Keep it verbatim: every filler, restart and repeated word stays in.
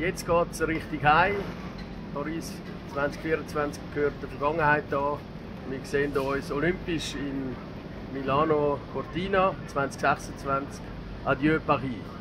Jetzt geht es richtig heim. Paris zwanzig vierundzwanzig gehört der Vergangenheit an. Wir sehen uns olympisch in Milano Cortina zwanzig sechsundzwanzig. Adieu Paris.